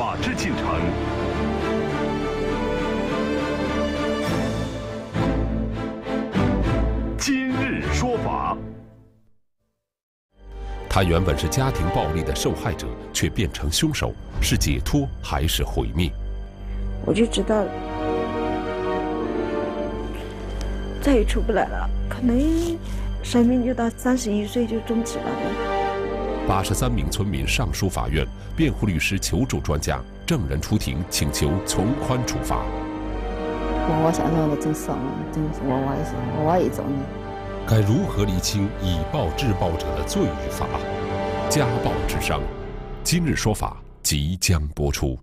法治进程。今日说法。他原本是家庭暴力的受害者，却变成凶手，是解脱还是毁灭？ 我就知道再也出不来了，可能生命就到31岁就终止了。 83名村民上诉法院，辩护律师求助专家，证人出庭请求从宽处罚。 我想说的真爽，真是我也走呢。 该如何厘清以暴制暴者的罪与罚？家暴致伤，今日说法即将播出。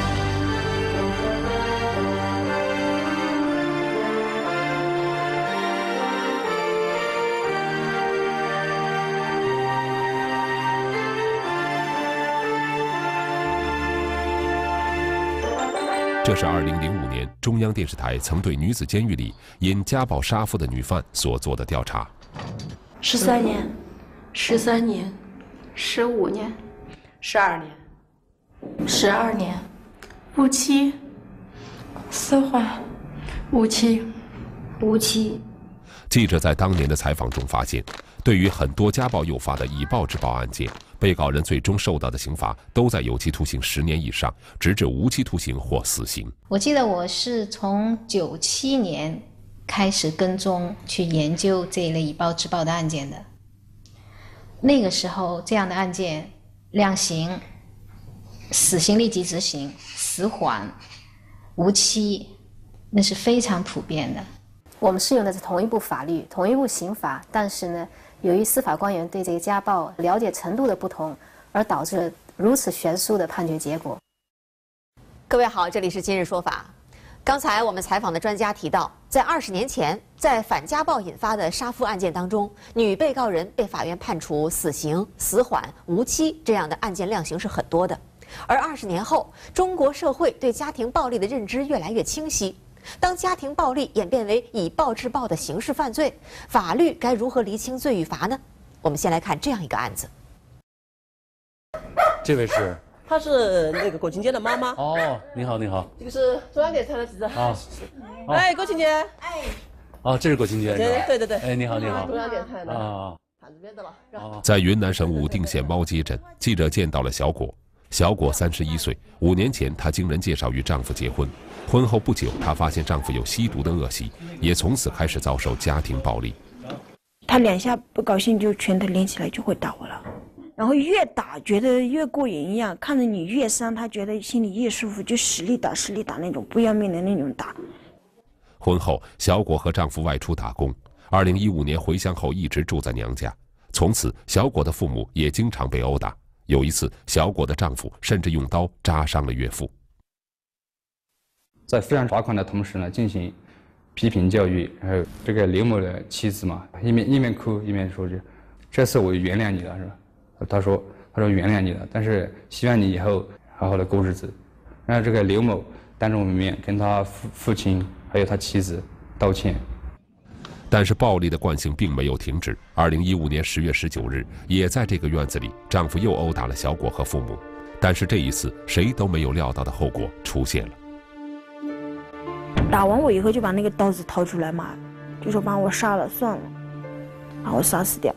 这是2005年中央电视台曾对女子监狱里因家暴杀夫的女犯所做的调查。 13年，13年，15年 ，12年 ，12年，无期，死缓，无期，无期。 记者在当年的采访中发现，对于很多家暴诱发的以暴制暴案件，被告人最终受到的刑罚都在有期徒刑10年以上，直至无期徒刑或死刑。 我记得我是从97年开始跟踪去研究这一类以暴制暴的案件的。那个时候，这样的案件量刑、死刑立即执行、死缓、无期，那是非常普遍的。我们适用的是同一部法律、同一部刑法，但是呢，由于司法官员对这个家暴了解程度的不同，而导致了如此悬殊的判决结果。 各位好，这里是今日说法。刚才我们采访的专家提到，在20年前，在反家暴引发的杀夫案件当中，女被告人被法院判处死刑、死缓、无期这样的案件量刑是很多的。而20年后，中国社会对家庭暴力的认知越来越清晰。当家庭暴力演变为以暴制暴的刑事犯罪，法律该如何厘清罪与罚呢？我们先来看这样一个案子。 这位是？ 她是那个郭青娟的妈妈。 哦，你好，你好。 这个是中央电视台的记者。 啊。 哎，郭青娟。 哎。哦，这是郭青娟。 对对对。 哎，你好，你好。 中央电视台的。 啊。 看这边的吧。 在云南省武定县猫街镇，记者见到了小果。小果31岁，5年前她经人介绍与丈夫结婚。婚后不久，她发现丈夫有吸毒的恶习，也从此开始遭受家庭暴力。 他2下不高兴就拳头连起来就会打我了，然后越打觉得越过瘾一样，看着你越伤，他觉得心里越舒服，就使力打那种不要命的那种打。 婚后，小果和丈夫外出打工，2015年回乡后一直住在娘家。从此，小果的父母也经常被殴打。有一次，小果的丈夫甚至用刀扎伤了岳父。 在非常罚款的同时呢，进行批评教育，然后这个刘某的妻子嘛，一面哭一面说着：“这次我原谅你了，是吧？”他说原谅你了，但是希望你以后好好的过日子。然后这个刘某当着我们面跟他父亲还有他妻子道歉。 但是暴力的惯性并没有停止。2015年10月19日，也在这个院子里，丈夫又殴打了小果和父母。但是这一次，谁都没有料到的后果出现了。 打完我以后就把那个刀子掏出来嘛，就说把我杀了算了，把我杀死掉。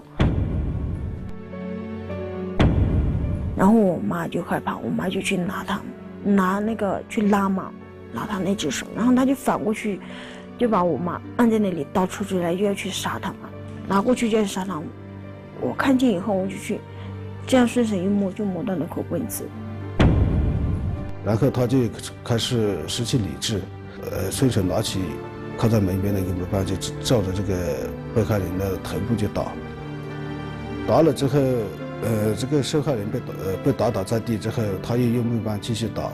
然后我妈就害怕，我妈就去拿那个去拉嘛，拉她那只手，然后她就反过去，就把我妈按在那里，刀出来又要去杀她嘛，拿过去就要杀她。我看见以后我就去，这样顺手一摸就摸到那口棍子， 然后她就开始失去理智。随手拿起靠在门边的一个木棒，就照着这个被害人的头部就打。打了之后，这个受害人被打倒在地之后，他又用木棒继续打。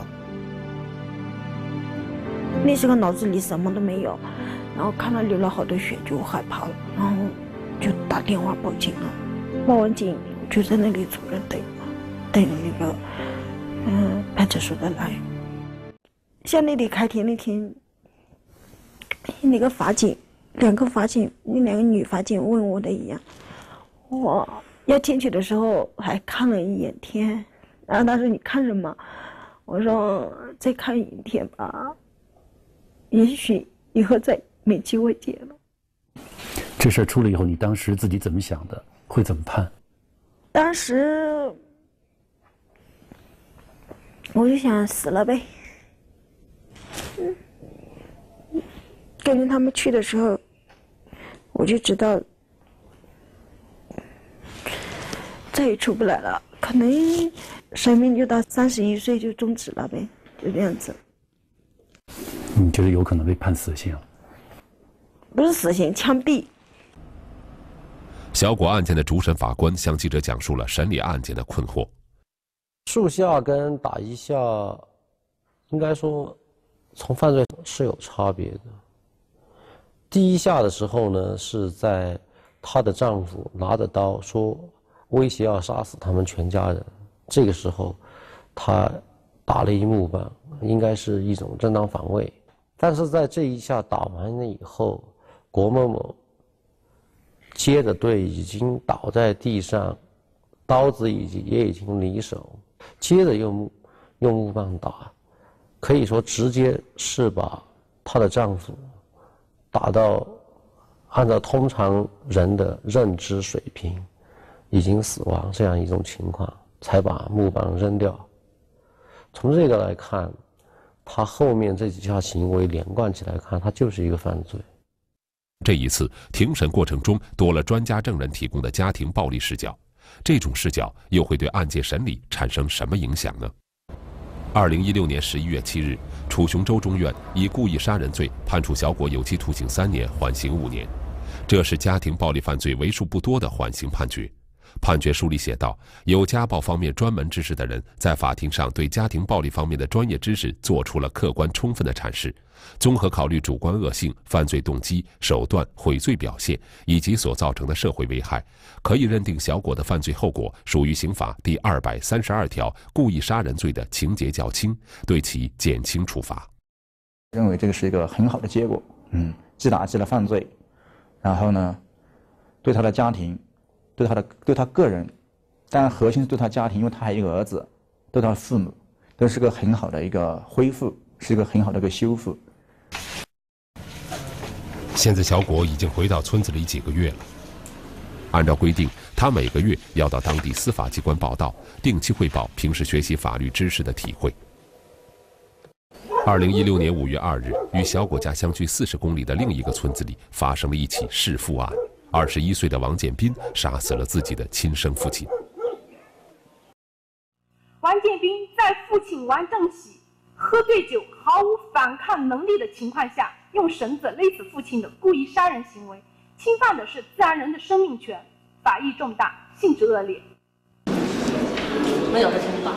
那时候脑子里什么都没有，然后看到流了好多血，就害怕了，然后就打电话报警了。报完警就在那里坐着等那个派出所的来。像那里开庭那天，那个法警，2个法警，那2个女法警问我的一样，我要进去的时候还看了一眼天，然后他说你看什么？ 我说再看一天吧，也许以后再没机会结了。 这事儿出了以后，你当时自己怎么想的？会怎么判？ 当时我就想死了呗。跟着他们去的时候，我就知道再也出不来了，可能生命就到31岁就终止了呗，就这样子。 你觉得有可能被判死刑？ 不是死刑，枪毙。 小果案件的主审法官向记者讲述了审理案件的困惑。 数下跟打一下，应该说从犯罪是有差别的。第一下的时候呢，是在她的丈夫拿着刀说威胁要杀死他们全家人，这个时候她打了一木棒，应该是一种正当防卫。但是在这一下打完了以后，郭某某接着对已经倒在地上，刀子也已经离手，接着用木棒打，可以说直接是把她的丈夫打到按照通常人的认知水平已经死亡这样一种情况，才把木棒扔掉。从这个来看，他后面这几项行为连贯起来看，他就是一个犯罪。 这一次庭审过程中多了专家证人提供的家庭暴力视角，这种视角又会对案件审理产生什么影响呢？2016年11月7日，楚雄州中院以故意杀人罪判处小果有期徒刑3年，缓刑5年。这是家庭暴力犯罪为数不多的缓刑判决。判决书里写道，有家暴方面专门知识的人在法庭上对家庭暴力方面的专业知识做出了客观充分的阐释，综合考虑主观恶性、犯罪动机、手段、悔罪表现以及所造成的社会危害，可以认定小果的犯罪后果属于刑法第232条故意杀人罪的情节较轻，对其减轻处罚。 认为这个是一个很好的结果，既打击了犯罪，然后呢，对他的家庭，对他个人，当然核心是对他家庭，因为他还有一个儿子，对他父母，都是个很好的一个恢复，是一个很好的一个修复。 现在小果已经回到村子里几个月了。按照规定，他每个月要到当地司法机关报到，定期汇报平时学习法律知识的体会。2016年5月2日，与小果家相距40公里的另一个村子里发生了一起弑父案。21岁的王建斌杀死了自己的亲生父亲。 王建斌在父亲王正喜喝醉酒、毫无反抗能力的情况下，用绳子勒死父亲的故意杀人行为，侵犯的是自然人的生命权，法益重大，性质恶劣。 没有的刑法。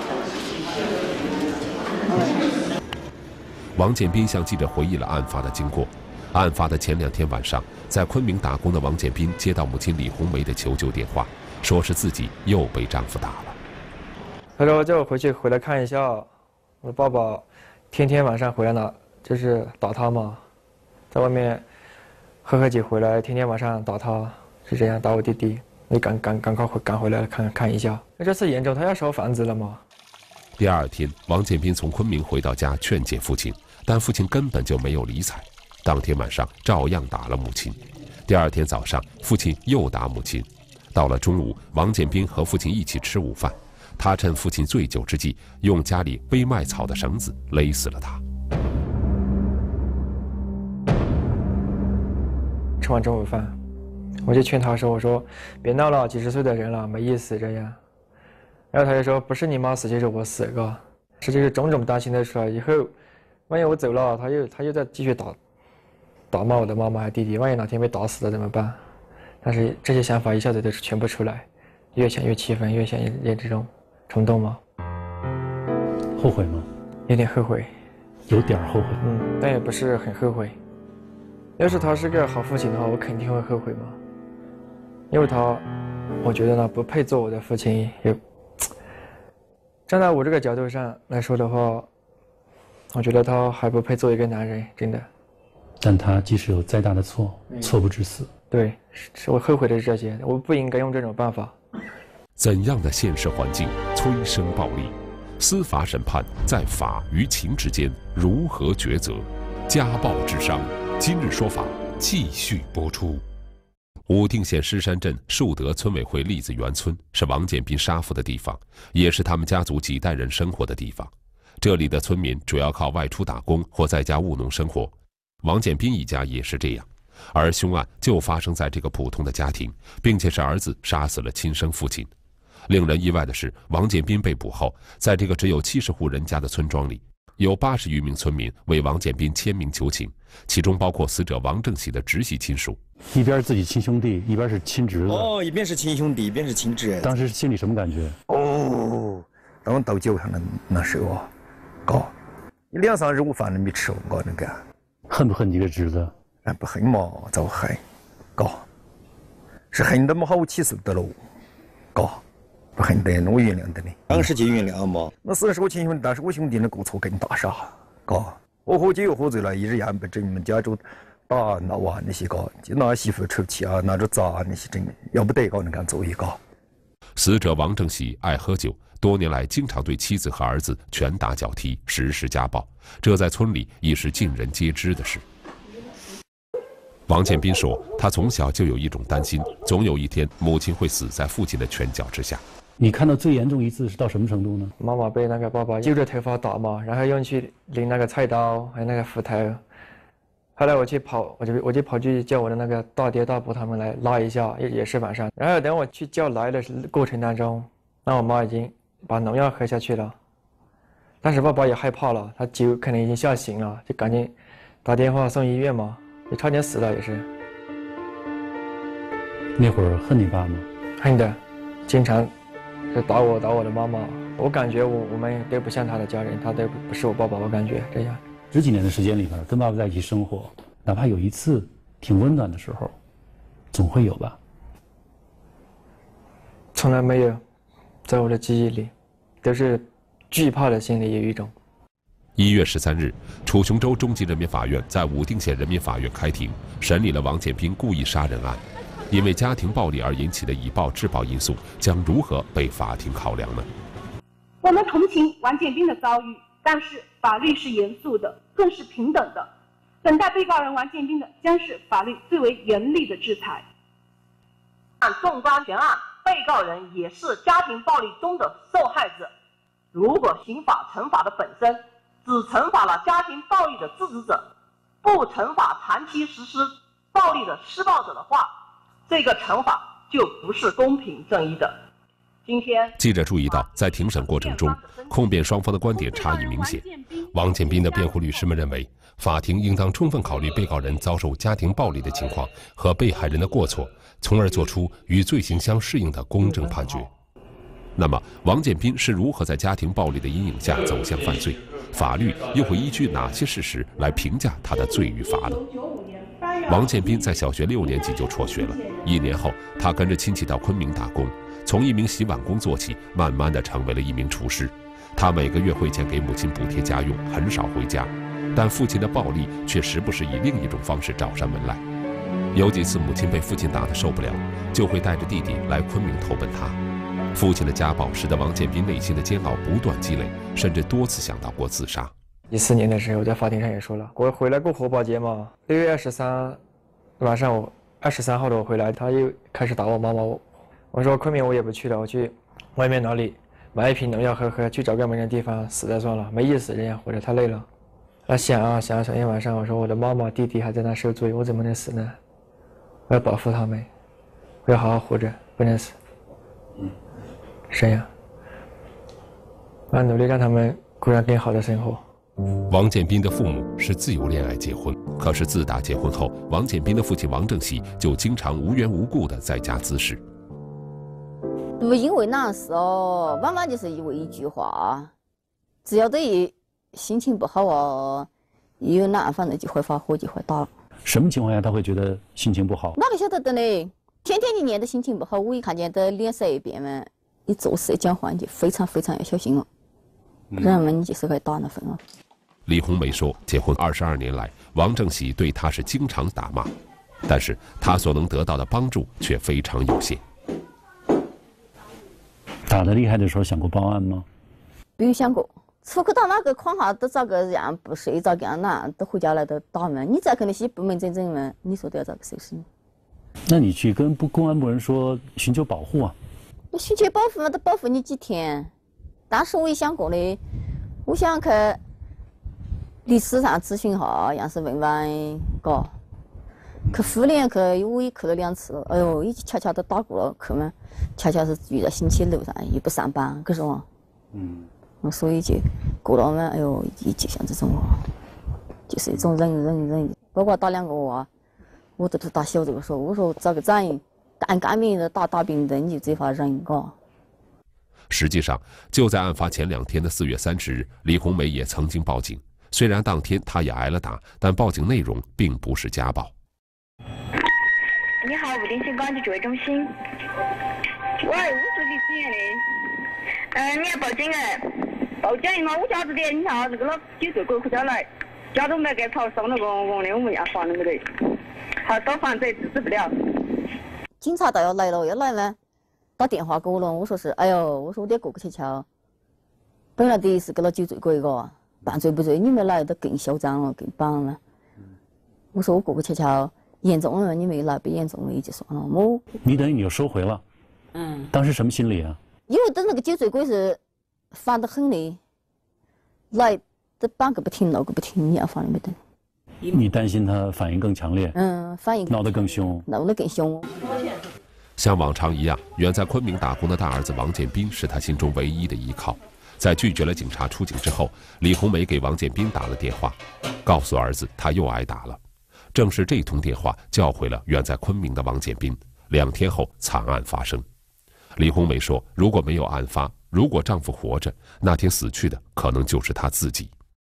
王建斌向记者回忆了案发的经过。案发的前2天晚上，在昆明打工的王建斌接到母亲李红梅的求救电话，说是自己又被丈夫打了。 他说叫我回来看一下，我爸爸天天晚上回来了，就是打他嘛，在外面喝酒回来，天天晚上打他，是这样打我弟弟。你赶快赶回来看一下。那这次严重，他要烧房子了吗？ 第2天，王建斌从昆明回到家劝解父亲，但父亲根本就没有理睬。当天晚上照样打了母亲。第2天早上，父亲又打母亲。到了中午，王建斌和父亲一起吃午饭，他趁父亲醉酒之际，用家里背麦草的绳子勒死了他。 吃完中午饭，我就劝他说：“我说别闹了，几十岁的人了，没意思这样。”然后他就说：“不是你妈死就是我死个。”这就是种种担心的出来。以后万一我走了，他又在继续打骂我的妈妈和弟弟，万一哪天被打死了怎么办？但是这些想法一下子就全部出来，越想越气愤，越想越这种冲动嘛。 后悔吗？ 有点后悔， 有点后悔。 但也不是很后悔。要是他是个好父亲的话，我肯定会后悔嘛。因为他，我觉得呢不配做我的父亲。站在我这个角度上来说的话，我觉得他还不配做一个男人，真的。 但他即使有再大的错，错不至死。 对，是我后悔的是这些，我不应该用这种办法。 怎样的现实环境催生暴力？ 司法审判在法与情之间如何抉择？家暴致伤，今日说法继续播出。武定县狮山镇树德村委会栗子园村是王建斌杀父的地方，也是他们家族几代人生活的地方。这里的村民主要靠外出打工或在家务农生活，王建斌一家也是这样。而凶案就发生在这个普通的家庭，并且是儿子杀死了亲生父亲。令人意外的是，王建斌被捕后，在这个只有70户人家的村庄里，有80余名村民为王建斌签名求情，其中包括死者王正喜的直系亲属。 一边自己亲兄弟，一边是亲侄子。 哦，一边是亲兄弟，一边是亲侄子。 当时心里什么感觉？ 哦，当到酒上那时候，搞2、3日午饭都没吃，搞那个。 恨不恨你个侄子？ 不恨嘛，早恨，搞是恨得没好气死得喽，搞。不恨得，我原谅得你。当时就原谅嘛。那是我亲兄弟，但是我兄弟那过错更大噻，嘎。我喝酒又喝醉了，一日夜不整，你们家就打闹啊那些嘎，就拿媳妇抽气啊，拿着砸那些整，要不得搞能干做一个。 死者王正喜爱喝酒，多年来经常对妻子和儿子拳打脚踢，实施家暴，这在村里已是尽人皆知的事。王建斌说，他从小就有一种担心，总有一天母亲会死在父亲的拳脚之下。 你看到最严重一次是到什么程度呢？ 妈妈被那个爸爸揪着头发打嘛，然后用去拎那个菜刀，还有那个斧头。后来我就跑去叫我的那个大爹大伯他们来拉一下，也是晚上。然后等我去叫来的过程当中，那我妈已经把农药喝下去了。当时爸爸也害怕了，他酒可能已经吓醒了，就赶紧打电话送医院嘛，也差点死了也是。 那会儿恨你爸吗？ 恨的，经常是打我的妈妈。我感觉我们都不像他的家人，他都不是我爸爸，我感觉这样。 10几年的时间里边，跟爸爸在一起生活，哪怕有一次挺温暖的时候，总会有吧？ 从来没有，在我的记忆里，都是惧怕的心理有一种。 1月13日，楚雄州中级人民法院在武定县人民法院开庭审理了王建斌故意杀人案。因为家庭暴力而引起的以暴制暴因素将如何被法庭考量呢？ 我们同情王建斌的遭遇，但是法律是严肃的，更是平等的。等待被告人王建斌的将是法律最为严厉的制裁。 纵观全案，被告人也是家庭暴力中的受害者。如果刑法惩罚的本身只惩罚了家庭暴力的制止者，不惩罚长期实施暴力的施暴者的话，这个惩罚就不是公平正义的。今天， 记者注意到，在庭审过程中，控辩双方的观点差异明显。王建斌的辩护律师们认为，法庭应当充分考虑被告人遭受家庭暴力的情况和被害人的过错，从而作出与罪行相适应的公正判决。那么，王建斌是如何在家庭暴力的阴影下走向犯罪？法律又会依据哪些事实来评价他的罪与罚呢？王建斌在小学6年级就辍学了，1年后，他跟着亲戚到昆明打工，从一名洗碗工做起，慢慢地成为了一名厨师。他每个月汇钱给母亲补贴家用，很少回家，但父亲的暴力却时不时以另一种方式找上门来。有几次母亲被父亲打得受不了，就会带着弟弟来昆明投奔他。父亲的家暴使得王建斌内心的煎熬不断积累，甚至多次想到过自杀。 14年的时候，在法庭上也说了，我回来过火把节嘛，6月23晚上我23号的我回来，他又开始打我妈妈。我说昆明我也不去了，我去外面哪里买一瓶农药喝，去找个没人地方死了算了，没意思，这样活着太累了。想一晚上，我说我的妈妈弟弟还在那受罪，我怎么能死呢？我要保护他们，我要好好活着，不能死。这样，我要努力让他们过上更好的生活。 王建斌的父母是自由恋爱结婚，可是自打结婚后，王建斌的父亲王正喜就经常无缘无故的在家滋事。 不因为哪事哦，往往就是因为一句话，只要对心情不好哦，一有哪反正就会发火，就会打。 什么情况下他会觉得心情不好？ 哪个晓得的嘞？天天你念的心情不好，我一看见的脸色一变嘛，你做事讲话你就非常要小心了，不然嘛你就是会打那份了。 李红梅说，结婚22年来，王正喜对她是经常打骂，但是她所能得到的帮助却非常有限。 打得厉害的时候想过报案吗？ 不没有想过，出去到哪个矿下都找个人不睡，找个人都回家来都打门。你再跟那些不门正门，你说都要咋个收拾你？ 那你去跟公安部人说寻求保护啊？ 我寻求保护嘛，都保护你几天。当时我也想过的，我想去律师上咨询下，要是问问，嘎。去妇联去，我也去了2次了。哎呦，恰恰都打过了去嘛，恰恰是遇到星期六噻，又不上班，可是嘛，所以就过了嘛。哎呦，就像这种就是一种忍，包括打2个娃，我都打小这个说，我说找个长干面的打冰灯，就这话忍嘎。 实际上，就在案发前2天的4月30日，李红梅也曾经报警。虽然当天她也挨了打，但报警内容并不是家暴。 你好，武定县公安局指挥中心。喂，我是李思源的。你要报警哎？报警嘛，我家子的，你看这个老酒醉鬼回家来，家都没给跑，伤了咣咣的，我们要还了没得？好，到犯罪制止不了。 警察倒要来了，要来吗？打电话给我了，我说是，哎呦，我说我得过去瞧。本来的是个老酒醉鬼个，半醉不醉，你没来都更嚣张了，更绑了。我说我过去瞧。严重了你没来，不严重了也就算了。 你等于你又收回了。当时什么心理啊？ 因为等那个酒醉鬼是烦得很的，来这绑个不停，闹个不停，你要烦了没得？ 你担心他反应更强烈？ 反应闹得更凶。 闹得更凶。 像往常一样，远在昆明打工的大儿子王建斌是他心中唯一的依靠。在拒绝了警察出警之后，李红梅给王建斌打了电话，告诉儿子他又挨打了。正是这通电话叫回了远在昆明的王建斌。2天后，惨案发生。李红梅说：“如果没有案发，如果丈夫活着，那天死去的可能就是她自己。”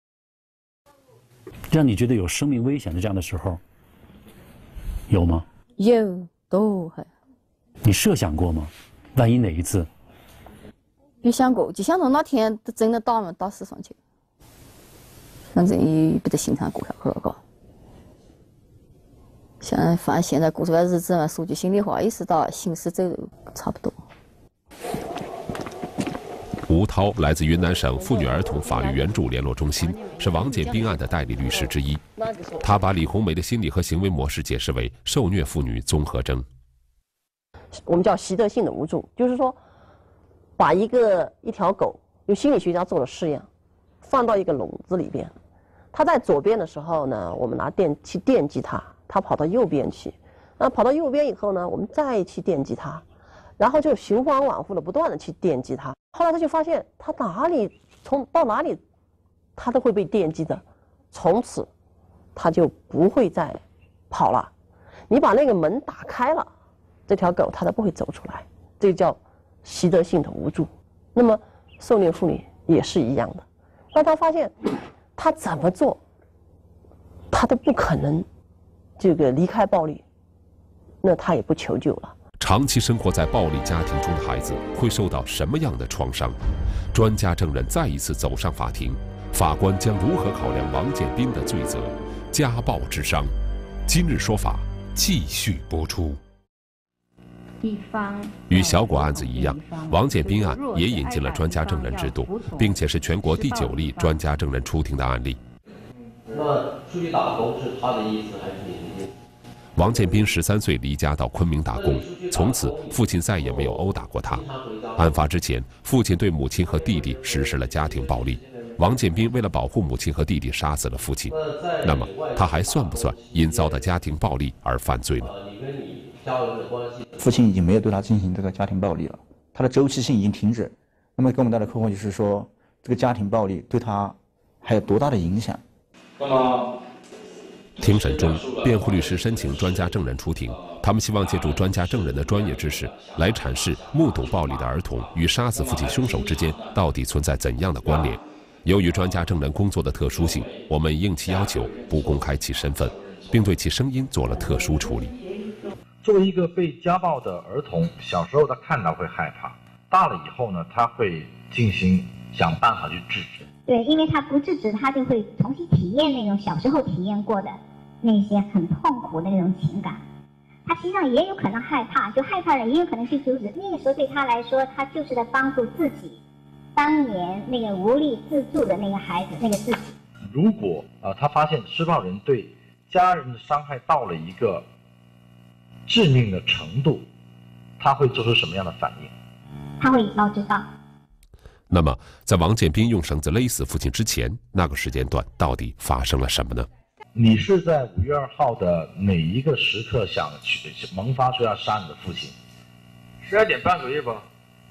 让你觉得有生命危险的这样的时候，有吗？ 有，都还。 你设想过吗？万一哪一次？ 没想过，就想着那天都真的打死上去，反正也不得心肠过下去了，嘎。反正现在过这个日子嘛，说句心里话，也是到行尸走肉差不多。 吴涛来自云南省妇女儿童法律援助联络中心，是王建斌案的代理律师之一。他把李红梅的心理和行为模式解释为受虐妇女综合征。 我们叫习得性的无助，就是说，把一条狗，有心理学家做了试验，放到一个笼子里边，它在左边的时候呢，我们拿电去电击它。他跑到右边去，跑到右边以后呢，我们再去电击他，然后就循环往复的不断的去电击他。后来他就发现，他从到哪里，他都会被电击的，从此他就不会再跑了。你把那个门打开了，这条狗它都不会走出来，这叫习得性的无助。那么受虐妇女也是一样的，那他发现他怎么做，他都不可能。这个离开暴力，那他也不求救了。 长期生活在暴力家庭中的孩子会受到什么样的创伤？专家证人再一次走上法庭，法官将如何考量王建斌的罪责？家暴致伤，今日说法继续播出。与小果案子一样，王建斌案也引进了专家证人制度，并且是全国第9例专家证人出庭的案例。 那出去打工是他的意思还是你的意思？ 王建斌13岁离家到昆明打工，从此父亲再也没有殴打过他。案发之前，父亲对母亲和弟弟实施了家庭暴力。王建斌为了保护母亲和弟弟，杀死了父亲。那么，他还算不算因遭到家庭暴力而犯罪呢？ 父亲已经没有对他进行这个家庭暴力了，他的周期性已经停止。那么，给我们带来的困惑就是说，这个家庭暴力对他还有多大的影响？ 那么， 庭审中，辩护律师申请专家证人出庭，他们希望借助专家证人的专业知识来阐释目睹暴力的儿童与杀死父亲凶手之间到底存在怎样的关联。由于专家证人工作的特殊性，我们应其要求不公开其身份，并对其声音做了特殊处理。 作为一个被家暴的儿童，小时候他看到会害怕，大了以后呢，他会进行想办法去制止。 对，因为他不制止，他就会重新体验那种小时候体验过的那些很痛苦的那种情感。他实际上也有可能害怕，就害怕了，也有可能就是那个时候对他来说，他就是在帮助自己， 当年那个无力自助的那个孩子，那个自己。 如果他发现施暴人对家人的伤害到了一个致命的程度，他会做出什么样的反应？ 他会以暴制暴。 那么，在王建斌用绳子勒死父亲之前，那个时间段到底发生了什么呢？ 你是在5月2号的哪一个时刻想去萌发出要杀你的父亲 ？12点半左右吧。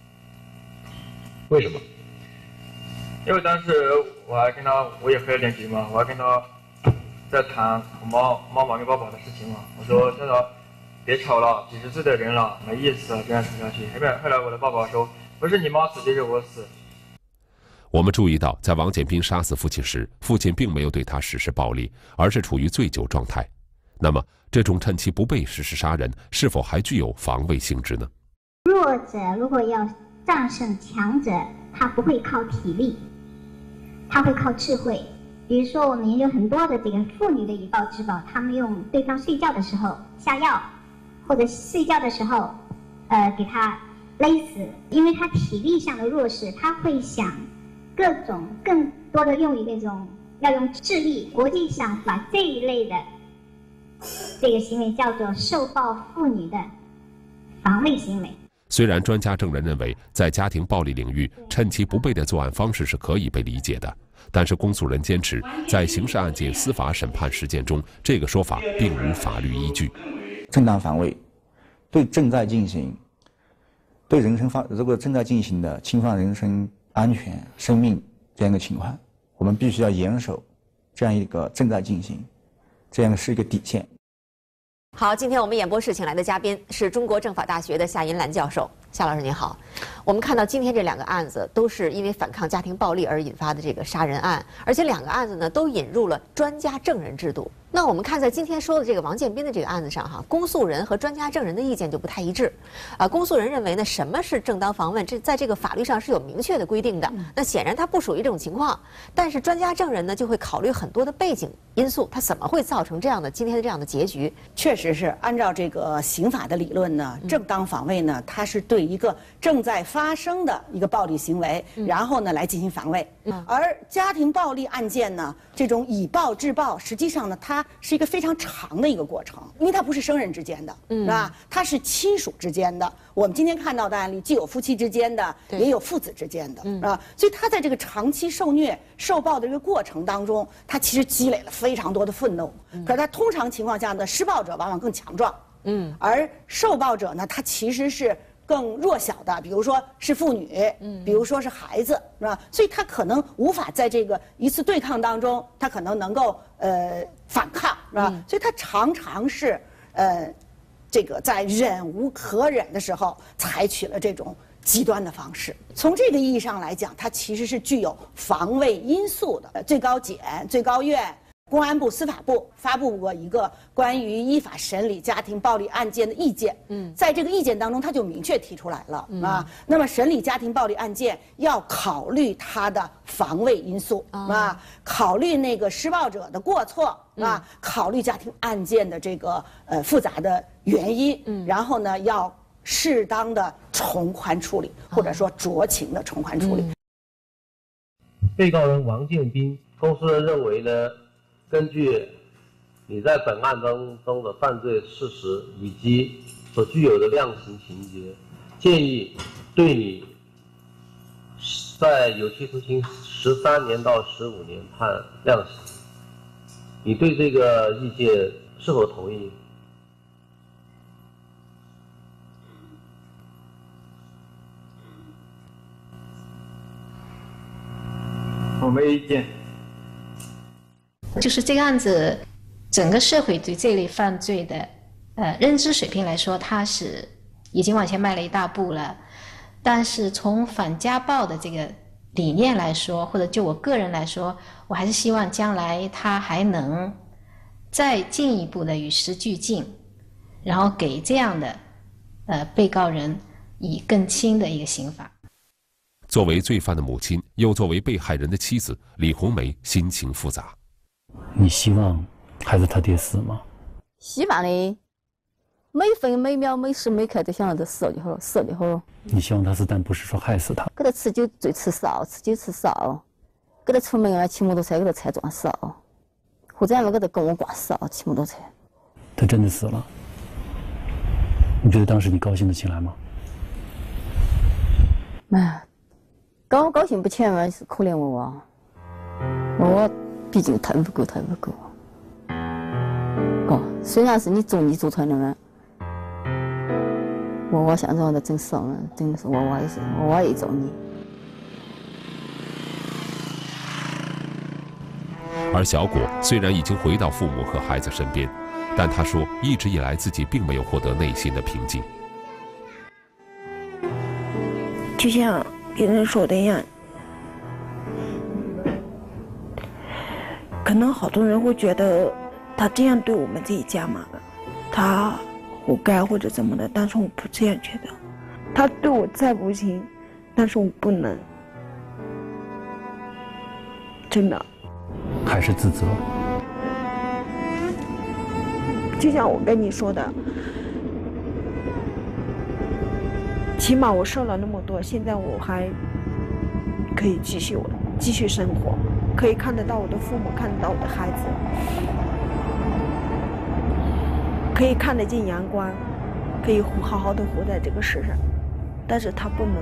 为什么？ 因为当时我还跟他，我也喝了点酒嘛，我还跟他在谈我妈妈跟爸爸的事情嘛。我说叫他别吵了，几十岁的人了，没意思，这样吵下去。后来我的爸爸说，不是你妈死就是我死。 我们注意到，在王建斌杀死父亲时，父亲并没有对他实施暴力，而是处于醉酒状态。那么，这种趁其不备实施杀人，是否还具有防卫性质呢？ 弱者如果要战胜强者，他不会靠体力，他会靠智慧。比如说，我们研究很多的这个妇女的以暴制暴，他们用对方睡觉的时候下药，或者睡觉的时候，给他勒死，因为他体力上的弱势，他会想各种更多的用于那种要用智力。国际上把这一类的这个行为叫做受暴妇女的防卫行为。 虽然专家证人认为，在家庭暴力领域，趁其不备的作案方式是可以被理解的，但是公诉人坚持，在刑事案件司法审判实践中，这个说法并无法律依据。 正当防卫，对正在进行，对人身如果正在进行的侵犯人身安全、生命这样一个情况，我们必须要严守这样一个正在进行，这样是一个底线。 好，今天我们演播室请来的嘉宾是中国政法大学的夏银兰教授。夏老师您好，我们看到今天这2个案子都是因为反抗家庭暴力而引发的这个杀人案，而且2个案子呢都引入了专家证人制度。那我们看在今天说的这个王建斌的这个案子上哈，公诉人和专家证人的意见就不太一致。公诉人认为呢，什么是正当防卫，这在这个法律上是有明确的规定的。那显然它不属于这种情况。但是专家证人呢就会考虑很多的背景因素，它怎么会造成这样的今天的这样的结局？ 确实是按照这个刑法的理论呢，正当防卫呢，它是对一个正在发生的一个暴力行为，然后呢来进行防卫。而家庭暴力案件呢，这种以暴制暴，实际上呢，它是一个非常长的一个过程，因为它不是生人之间的，是吧？它是亲属之间的。我们今天看到的案例，既有夫妻之间的，也有父子之间的，是吧？所以他在这个长期受虐、受暴的这个过程当中，他其实积累了非常多的愤怒。可是他通常情况下呢，施暴者往往更强壮，而受暴者呢，他其实是更弱小的，比如说是妇女，比如说是孩子，是吧？所以他可能无法在这个一次对抗当中，他可能能够反抗，是吧？所以他常常是这个在忍无可忍的时候，采取了这种极端的方式。从这个意义上来讲，它其实是具有防卫因素的。最高检、最高院、公安部、司法部发布过一个关于依法审理家庭暴力案件的意见。在这个意见当中，他就明确提出来了啊。那么审理家庭暴力案件要考虑它的防卫因素啊，考虑那个施暴者的过错啊，考虑家庭案件的这个复杂的原因，然后呢要适当的从宽处理，或者说酌情的从宽处理。 被告人王建斌，公诉人认为呢，根据你在本案当中的犯罪事实以及所具有的量刑情节，建议对你在有期徒刑13年到15年判量刑。你对这个意见是否同意？ 我没意见。 就是这个案子，整个社会对这类犯罪的认知水平来说，它是已经往前迈了一大步了。但是从反家暴的这个理念来说，或者就我个人来说，我还是希望将来它还能再进一步的与时俱进，然后给这样的被告人以更轻的一个刑罚。 作为罪犯的母亲，又作为被害人的妻子，李红梅心情复杂。 你希望孩子他爹死吗？ 希望的， 每分每秒每时每刻都想着死了就好了，死了就好了。 你希望他死，但不是说害死他。 给他吃酒最吃少，吃酒吃少，给他出门啊骑摩托车给他车撞少，或者让给他跟我挂少骑摩托车。 他真的死了，你觉得当时你高兴得起来吗？ 哎，高兴不起来嘛，是可怜娃娃。娃娃毕竟太不够。虽然是你做出来的嘛，娃娃现在的真少了，真的是娃娃也造孽。 而小果虽然已经回到父母和孩子身边，但他说一直以来自己并没有获得内心的平静。 就像别人说的一样，可能好多人会觉得他这样对我们这一家嘛，他活该或者怎么的，但是我不这样觉得。他对我再无情，但是我不能，真的。 还是自责。 就像我跟你说的，起码我受了那么多，现在我还可以继续生活，可以看得到我的父母，看得到我的孩子，可以看得见阳光，可以好好的活在这个世上，但是他不能。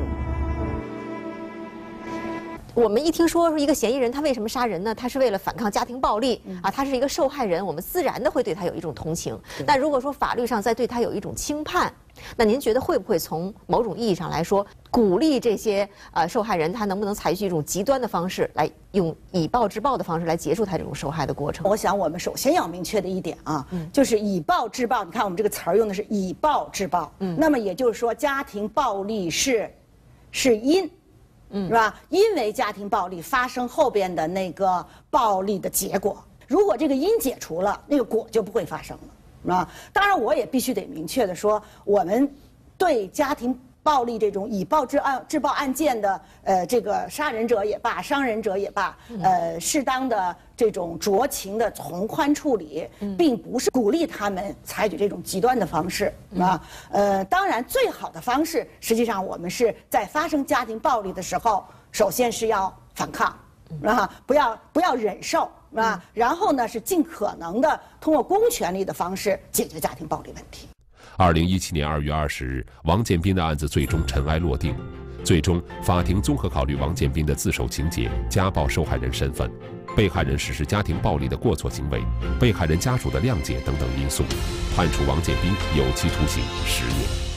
我们一听说一个嫌疑人他为什么杀人呢？他是为了反抗家庭暴力啊，他是一个受害人，我们自然的会对他有一种同情。但如果说法律上再对他有一种轻判，那您觉得会不会从某种意义上来说，鼓励这些受害人他能不能采取一种极端的方式，来用以暴制暴的方式来结束他这种受害的过程？ 我想我们首先要明确的一点啊，就是以暴制暴。你看我们这个词儿用的是以暴制暴，那么也就是说家庭暴力是因。是吧？因为家庭暴力发生后边的那个暴力的结果，如果这个因解除了，那个果就不会发生了，是吧？当然，我也必须得明确的说，我们对家庭暴力这种以暴制暴案件的这个杀人者也罢，伤人者也罢，适当的这种酌情的从宽处理，并不是鼓励他们采取这种极端的方式啊。当然，最好的方式，实际上我们是在发生家庭暴力的时候，首先是要反抗，啊，不要忍受啊，然后呢是尽可能的通过公权力的方式解决家庭暴力问题。 2017年2月20日，王建斌的案子最终尘埃落定。最终，法庭综合考虑王建斌的自首情节、家暴受害人身份、被害人实施家庭暴力的过错行为、被害人家属的谅解等等因素，判处王建斌有期徒刑10年。